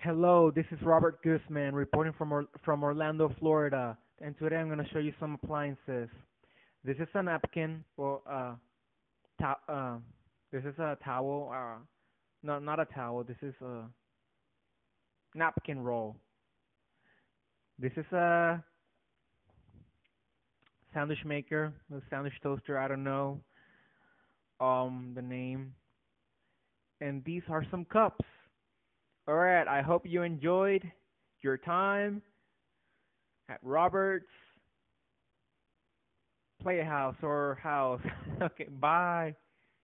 Hello, this is Robert Guzman reporting from Orlando, Florida, and today I'm going to show you some appliances. This is a napkin, well, ta- this is a towel, no, not a towel. This is a napkin roll. This is a sandwich maker, a sandwich toaster. I don't know the name. And these are some cups. All right, I hope you enjoyed your time at Robert's Playhouse or house. Okay, bye.